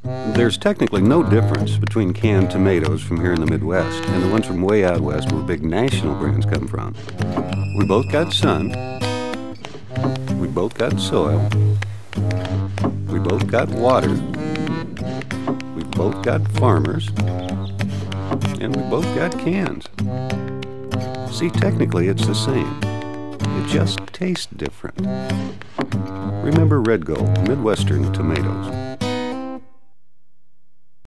There's technically no difference between canned tomatoes from here in the Midwest and the ones from way out west where big national brands come from. We both got sun, we both got soil, we both got water, we both got farmers, and we both got cans. See, technically it's the same. It just tastes different. Remember Red Gold, Midwestern tomatoes.